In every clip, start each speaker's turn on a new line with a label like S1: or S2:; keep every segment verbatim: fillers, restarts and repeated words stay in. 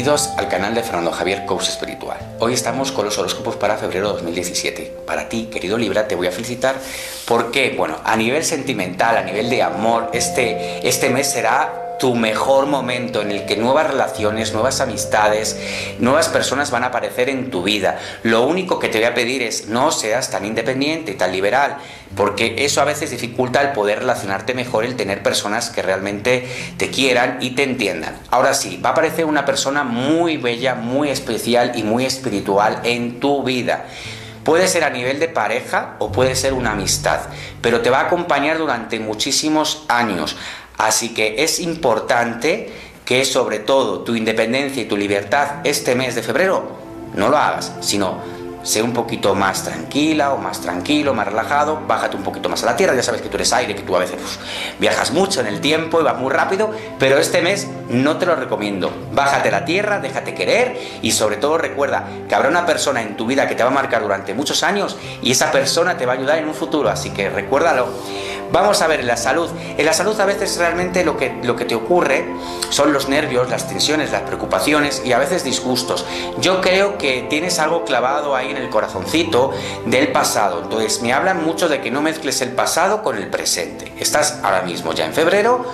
S1: Bienvenidos al canal de Fernando Javier Coach Espiritual. Hoy estamos con los horóscopos para febrero de dos mil diecisiete. Para ti, querido Libra, te voy a felicitar porque, bueno, a nivel sentimental, a nivel de amor, este, este mes será tu mejor momento en el que nuevas relaciones, nuevas amistades, nuevas personas van a aparecer en tu vida. Lo único que te voy a pedir es no seas tan independiente y tan liberal, porque eso a veces dificulta el poder relacionarte mejor, el tener personas que realmente te quieran y te entiendan. Ahora sí, va a aparecer una persona muy bella, muy especial y muy espiritual en tu vida. Puede ser a nivel de pareja o puede ser una amistad, pero te va a acompañar durante muchísimos años. Así que es importante que sobre todo tu independencia y tu libertad este mes de febrero no lo hagas, sino sé un poquito más tranquila o más tranquilo, más relajado, bájate un poquito más a la tierra. Ya sabes que tú eres aire, que tú a veces pues, viajas mucho en el tiempo y vas muy rápido, pero este mes no te lo recomiendo. Bájate a la tierra, déjate querer y sobre todo recuerda que habrá una persona en tu vida que te va a marcar durante muchos años y esa persona te va a ayudar en un futuro, así que recuérdalo. Vamos a ver en la salud. En la salud a veces realmente lo que, lo que te ocurre son los nervios, las tensiones, las preocupaciones y a veces disgustos. Yo creo que tienes algo clavado ahí en el corazoncito del pasado. Entonces me hablan mucho de que no mezcles el pasado con el presente. Estás ahora mismo ya en febrero,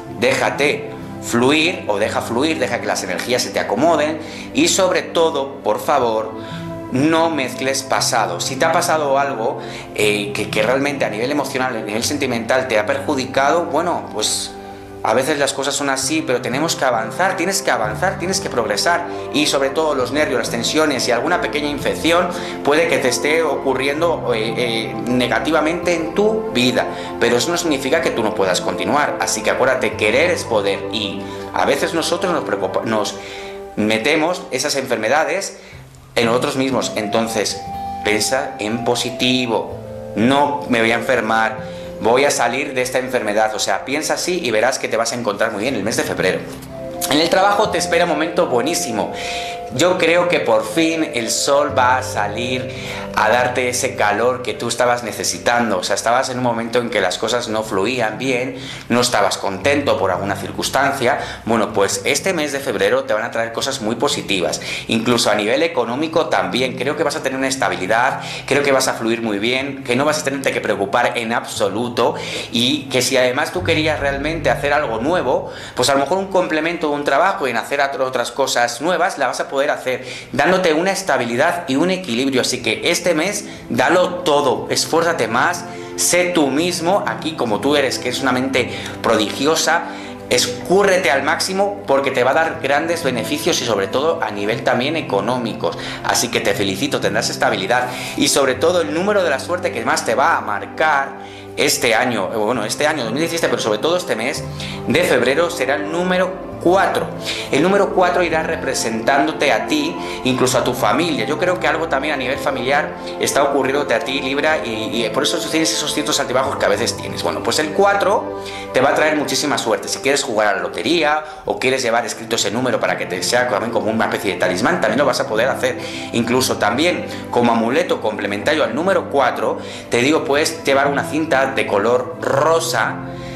S1: déjate fluir o deja fluir, deja que las energías se te acomoden y sobre todo, por favor, no mezcles pasado. Si te ha pasado algo eh, que, que realmente a nivel emocional, a nivel sentimental te ha perjudicado, bueno, pues a veces las cosas son así, pero tenemos que avanzar, tienes que avanzar, tienes que progresar y sobre todo los nervios, las tensiones y alguna pequeña infección puede que te esté ocurriendo eh, eh, negativamente en tu vida, pero eso no significa que tú no puedas continuar, así que acuérdate, querer es poder y a veces nosotros nos, preocupa, nos metemos esas enfermedades en nosotros mismos. Entonces piensa en positivo, no me voy a enfermar, voy a salir de esta enfermedad, o sea, piensa así y verás que te vas a encontrar muy bien el mes de febrero. En el trabajo te espera un momento buenísimo. Yo creo que por fin el sol va a salir a darte ese calor que tú estabas necesitando. O sea, estabas en un momento en que las cosas no fluían bien, no estabas contento por alguna circunstancia. Bueno, pues este mes de febrero te van a traer cosas muy positivas. Incluso a nivel económico también. Creo que vas a tener una estabilidad, creo que vas a fluir muy bien, que no vas a tenerte que preocupar en absoluto y que si además tú querías realmente hacer algo nuevo, pues a lo mejor un complemento de un trabajo y en hacer otras cosas nuevas, la vas a poder hacer, dándote una estabilidad y un equilibrio. Así que este mes dalo todo, esfuérzate más, sé tú mismo aquí como tú eres, que es una mente prodigiosa, escúrrete al máximo porque te va a dar grandes beneficios y sobre todo a nivel también económicos. Así que te felicito, tendrás estabilidad y sobre todo el número de la suerte que más te va a marcar este año, bueno, este año dos mil diecisiete, pero sobre todo este mes de febrero será el número cuatro. El número cuatro irá representándote a ti, incluso a tu familia. Yo creo que algo también a nivel familiar está ocurriéndote a ti, Libra, y, y por eso tienes esos ciertos altibajos que a veces tienes. Bueno, pues el cuatro te va a traer muchísima suerte. Si quieres jugar a la lotería o quieres llevar escrito ese número para que te sea también como una especie de talismán, también lo vas a poder hacer. Incluso también como amuleto complementario al número cuatro, te digo, puedes llevar una cinta de color rosa.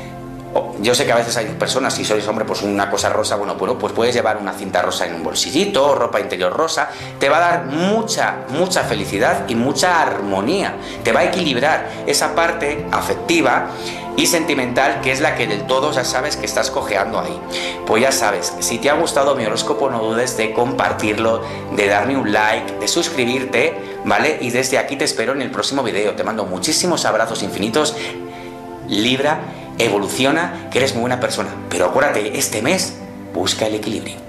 S1: Yo sé que a veces hay personas, si sois hombre, pues una cosa rosa, bueno, bueno, pues puedes llevar una cinta rosa en un bolsillito, ropa interior rosa, te va a dar mucha, mucha felicidad y mucha armonía, te va a equilibrar esa parte afectiva y sentimental que es la que del todo ya sabes que estás cojeando ahí. Pues ya sabes, si te ha gustado mi horóscopo no dudes de compartirlo, de darme un like, de suscribirte, ¿vale? Y desde aquí te espero en el próximo video, te mando muchísimos abrazos infinitos, Libra. Evoluciona, que eres muy buena persona, pero acuérdate, este mes busca el equilibrio.